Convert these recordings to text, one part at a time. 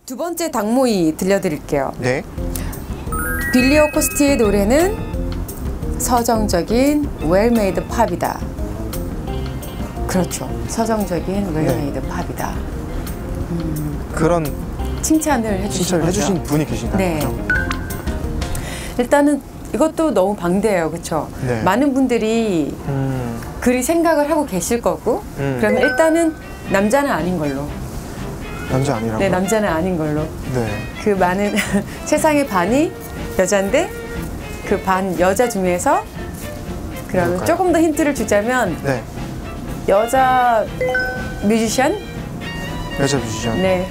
두 번째 당모이 들려드릴게요. 네. 빌리 어코스티의 노래는 서정적인 웰메이드 팝이다. 그렇죠. 서정적인 웰메이드 팝이다. 그런 칭찬을 해주신 분이 계신가요? 네. 일단은 이것도 너무 방대해요. 그렇죠? 네. 많은 분들이 그리 생각을 하고 계실 거고 그러면 일단은 남자는 아닌 걸로. 남자 아니라고요? 네, 남자는 아닌 걸로. 네. 그 많은 세상의 반이 여자인데 그 반 여자 중에서 그러면 뭘까요? 조금 더 힌트를 주자면 네. 여자 뮤지션? 여자 뮤지션. 네.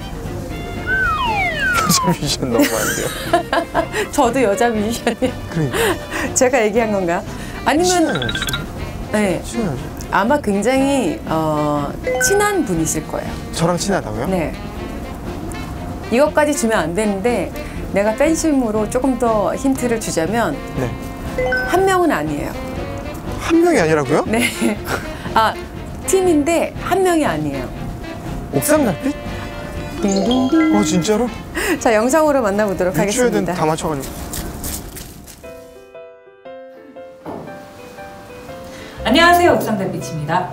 여자 뮤지션 너무 많은데요. 저도 여자 뮤지션이에요. 그러니까. 제가 얘기한 건가? 아니면 친해요. 네. 친해요. 아마 굉장히 친한 분이실 거예요. 저랑 친하다고요? 네. 이것까지 주면 안 되는데 내가 팬심으로 조금 더 힌트를 주자면 네. 한 명은 아니에요. 한 명이 아니라고요? 네. 아, 팀인데 한 명이 아니에요. 옥상 달빛? 딩딩딩. 진짜로? 자, 영상으로 만나보도록 유추에는 하겠습니다. 다 맞춰가지고. 안녕하세요, 옥상달빛입니다.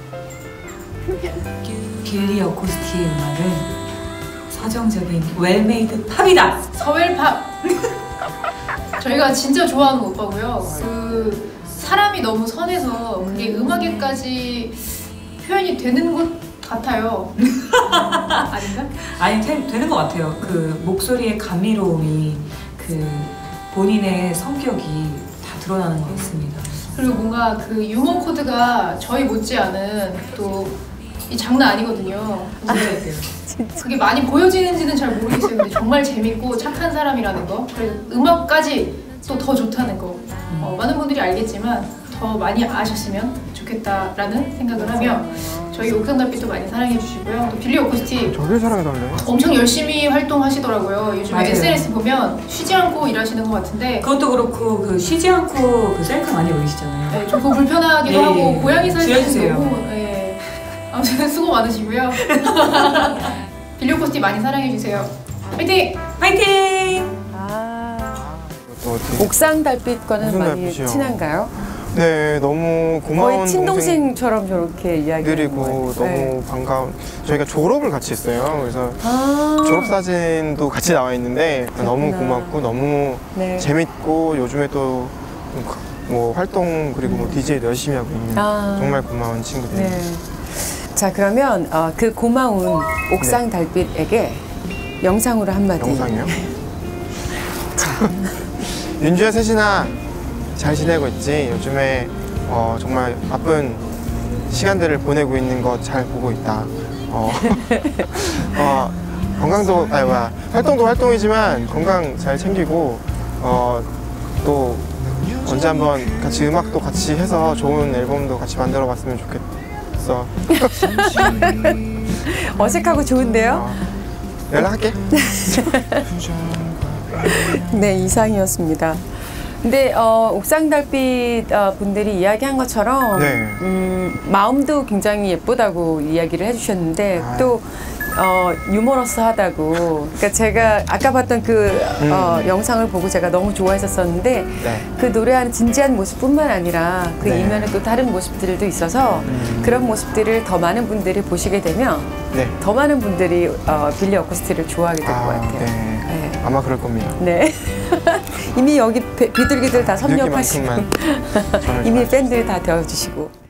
빌리 어코스티의 음악은 서정적인 웰메이드 팝이다. 서웰팝. 저희가 진짜 좋아하는 오빠고요. 그 사람이 너무 선해서 그게 음악에까지 표현이 되는 것 같아요. 아닌가? 아니, 되는 것 같아요. 그 목소리의 감미로움이 그 본인의 성격이 다 드러나는 것 같습니다. 그리고 뭔가 그 유머 코드가 저희 못지않은 또 이 장난 아니거든요. 그게 많이 보여지는지는 잘 모르겠어요. 근데 정말 재밌고 착한 사람이라는 거, 그리고 음악까지 또 더 좋다는 거, 많은 분들이 알겠지만 더 많이 아셨으면 좋겠다라는 생각을 하며 저희 옥상달빛도 많이 사랑해 주시고요. 또 빌리 어코스티 저를 사랑해달래요? 엄청 열심히 활동하시더라고요. 요즘에 맞아요. SNS 보면 쉬지 않고 일하시는 것 같은데 그것도 그렇고 그 쉬지 않고 그 셀카 많이 올리시잖아요. 네, 좀 그거 불편하기도 네, 하고 고양이 사진도 줄여주세요. 너무 아무튼 수고 많으시고요. 빌리 어코스티 많이 사랑해 주세요. 화이팅! 파이팅! 또 어떻게? 옥상 달빛과는 옥상 많이 달빛이요. 친한가요? 네, 너무 고마운 거의 친동생처럼 저렇게 이야기하는 동생들이고 거예요. 너무 네. 반가운. 저희가 졸업을 같이 했어요. 그래서 졸업 사진도 같이 나와 있는데 너무 그렇구나. 고맙고 너무 네. 재밌고 요즘에 또 뭐 활동 그리고 뭐 DJ도 열심히 하고 있는 정말 고마운 친구들. 네. 자, 그러면 그 고마운 옥상 달빛에게 영상으로 한마디. 영상이요? 윤주야, 세진아, 잘 지내고 있지? 요즘에 정말 바쁜 시간들을 보내고 있는 거 잘 보고 있다. 건강도 활동도 활동이지만 건강 잘 챙기고 또 언제 한번 같이 음악도 같이 해서 좋은 앨범도 같이 만들어 봤으면 좋겠어. 어색하고 좋은데요? 연락할게. 네, 이상이었습니다. 근데 옥상 달빛 분들이 이야기한 것처럼 네. 마음도 굉장히 예쁘다고 이야기를 해주셨는데 또 유머러스하다고. 그러니까 제가 아까 봤던 그 영상을 보고 제가 너무 좋아했었는데 네. 그 노래하는 진지한 모습뿐만 아니라 그 네. 이면에 또 다른 모습들도 있어서 그런 모습들을 더 많은 분들이 보시게 되면 네. 더 많은 분들이 빌리 어코스티를 좋아하게 될 것 같아요. 네. 네. 아마 그럴 겁니다. 네. 이미 여기 비둘기들 다 섭렵하시고 비둘기만큼만 저를 이미 좋아해 팬들이 다 되어주시고.